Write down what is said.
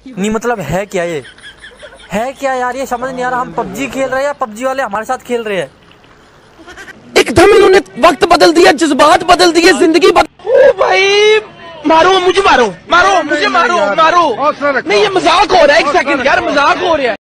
नहीं मतलब है क्या ये, है क्या यार, ये समझ नहीं आ रहा। हम पबजी खेल रहे हैं या पबजी वाले हमारे साथ खेल रहे हैं। एकदम इन्होंने वक्त बदल दिया, जज्बात बदल दिए, जिंदगी ओ भाई मारो मुझे, मारो मारो मुझे, मारो मारो नहीं, ये मजाक हो रहा है। एक सेकंड यार, मजाक हो रहा है।